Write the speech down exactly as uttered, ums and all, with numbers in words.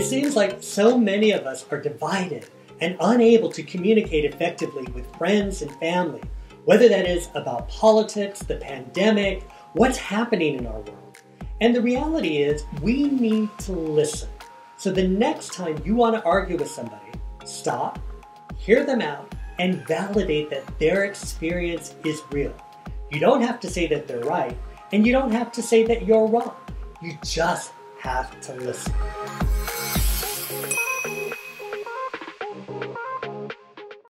seems like so many of us are divided and unable to communicate effectively with friends and family, whether that is about politics, the pandemic, what's happening in our world. And the reality is we need to listen. So the next time you want to argue with somebody, stop, hear them out, and validate that their experience is real. You don't have to say that they're right, and you don't have to say that you're wrong. You just have to listen.